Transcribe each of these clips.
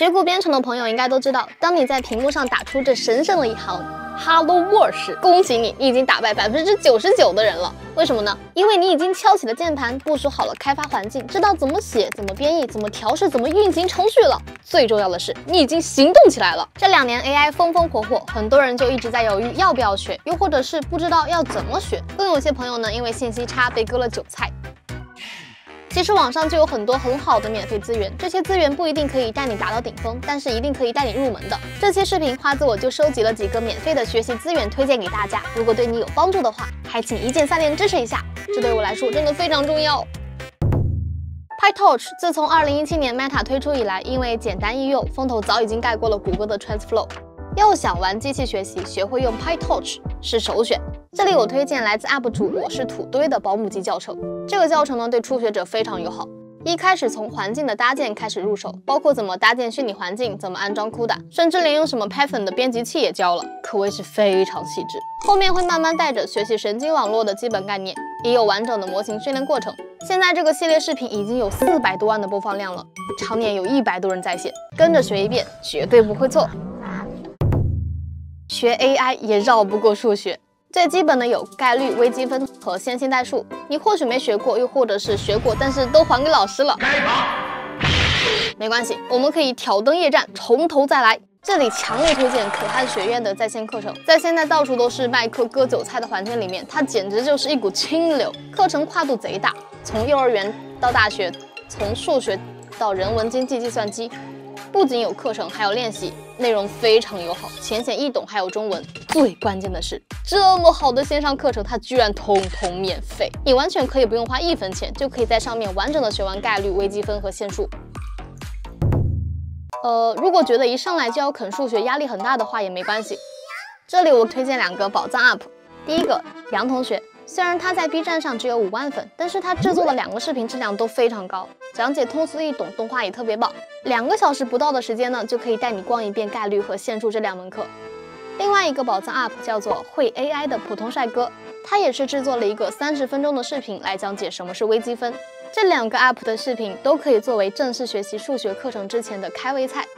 学过编程的朋友应该都知道，当你在屏幕上打出这神圣的一行 Hello World 时，恭喜你，你已经打败99%的人了。为什么呢？因为你已经敲起了键盘，部署好了开发环境，知道怎么写、怎么编译、怎么调试、怎么运行程序了。最重要的是，你已经行动起来了。这2年 AI 风风火火，很多人就一直在犹豫要不要学，又或者是不知道要怎么学。更有些朋友呢，因为信息差被割了韭菜。其实网上就有很多很好的免费资源，这些资源不一定可以带你达到顶峰，但是一定可以带你入门的。这期视频花子我就收集了几个免费的学习资源推荐给大家，如果对你有帮助的话，还请一键3连支持一下，这对我来说真的非常重要。PyTorch 自从2017年 Meta 推出以来，因为简单易用，风头早已经盖过了谷歌的 TransFlow。要想玩机器学习，学会用 PyTorch 是首选。这里我推荐来自 UP 主我是土堆的保姆级教程。这个教程呢，对初学者非常友好。一开始从环境的搭建开始入手，包括怎么搭建虚拟环境，怎么安装 CUDA， 甚至连用什么 Python 的编辑器也教了，可谓是非常细致。后面会慢慢带着学习神经网络的基本概念，也有完整的模型训练过程。现在这个系列视频已经有400多万的播放量了，常年有100多人在线，跟着学一遍，绝对不会错。学 AI 也绕不过数学，最基本的有概率、微积分和线性代数。你或许没学过，又或者是学过，但是都还给老师了。没关系，我们可以挑灯夜战，从头再来。这里强烈推荐可汗学院的在线课程，在现在到处都是卖课割韭菜的环境里面，它简直就是一股清流。课程跨度贼大，从幼儿园到大学，从数学到人文、经济、计算机。不仅有课程，还有练习，内容非常友好，浅显易懂，还有中文。最关键的是，这么好的线上课程，它居然通通免费，你完全可以不用花1分钱，就可以在上面完整的学完概率、微积分和线数。如果觉得一上来就要啃数学压力很大的话，也没关系。这里我推荐2个宝藏 UP， 第一个杨同学。虽然他在 B 站上只有5万粉，但是他制作的2个视频质量都非常高，讲解通俗易懂，动画也特别棒。2个小时不到的时间呢，就可以带你逛一遍概率和线数这2门课。另外一个宝藏 UP 叫做会 AI 的普通帅哥，他也是制作了一个30分钟的视频来讲解什么是微积分。这2个 UP 的视频都可以作为正式学习数学课程之前的开胃菜。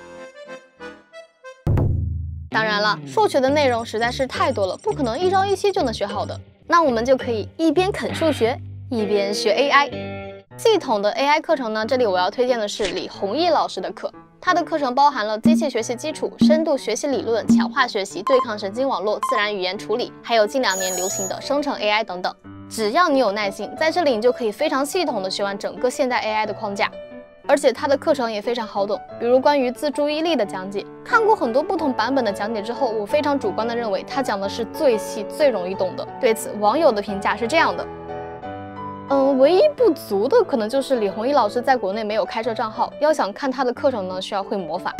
当然了，数学的内容实在是太多了，不可能一朝一夕就能学好的。那我们就可以一边啃数学，一边学 AI。系统的 AI 课程呢，这里我要推荐的是李弘毅老师的课。他的课程包含了机器学习基础、深度学习理论、强化学习、对抗神经网络、自然语言处理，还有近2年流行的生成 AI 等等。只要你有耐心，在这里你就可以非常系统的学完整个现代 AI 的框架。而且他的课程也非常好懂，比如关于自注意力的讲解。看过很多不同版本的讲解之后，我非常主观的认为他讲的是最细、最容易懂的。对此，网友的评价是这样的：唯一不足的可能就是李弘毅老师在国内没有开设账号，要想看他的课程呢，需要会魔法。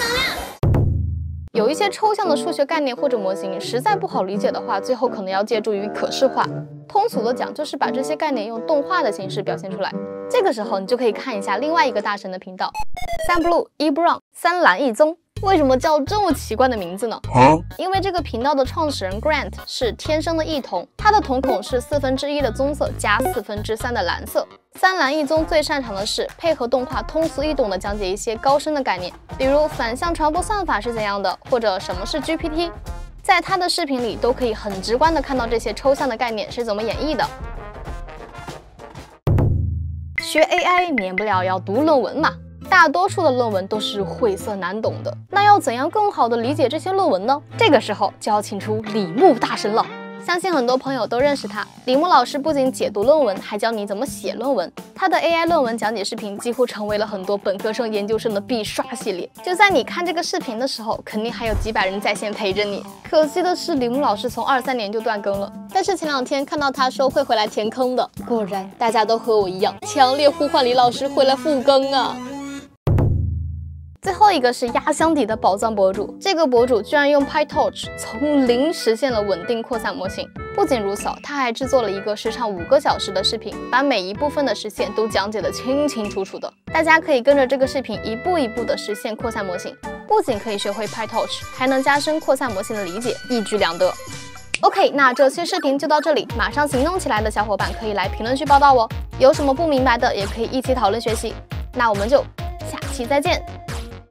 有一些抽象的数学概念或者模型实在不好理解的话，最后可能要借助于可视化。通俗的讲，就是把这些概念用动画的形式表现出来。这个时候你就可以看一下另外一个大神的频道，3blue 1 brown 3蓝1棕。为什么叫这么奇怪的名字呢？因为这个频道的创始人 Grant 是天生的异瞳，他的瞳孔是1/4的棕色加3/4的蓝色。3蓝1棕最擅长的是配合动画通俗易懂的讲解一些高深的概念，比如反向传播算法是怎样的，或者什么是 GPT。在他的视频里都可以很直观的看到这些抽象的概念是怎么演绎的。学 AI 免不了要读论文嘛，大多数的论文都是晦涩难懂的，那要怎样更好的理解这些论文呢？这个时候就要请出李牧大神了。相信很多朋友都认识他，李牧老师不仅解读论文，还教你怎么写论文。他的 AI 论文讲解视频几乎成为了很多本科生、研究生的必刷系列。就在你看这个视频的时候，肯定还有几百人在线陪着你。可惜的是，李牧老师从23年就断更了。但是前2天看到他说会回来填坑的，果然大家都和我一样，强烈呼唤李老师回来复更啊！最后一个是压箱底的宝藏博主，这个博主居然用 PyTorch 从0实现了稳定扩散模型。不仅如此，他还制作了一个时长5个小时的视频，把每一部分的实现都讲解得清清楚楚的。大家可以跟着这个视频一步一步的实现扩散模型，不仅可以学会 PyTorch， 还能加深扩散模型的理解，一举两得。OK， 那这期视频就到这里，马上行动起来的小伙伴可以来评论区报道哦。有什么不明白的，也可以一起讨论学习。那我们就下期再见。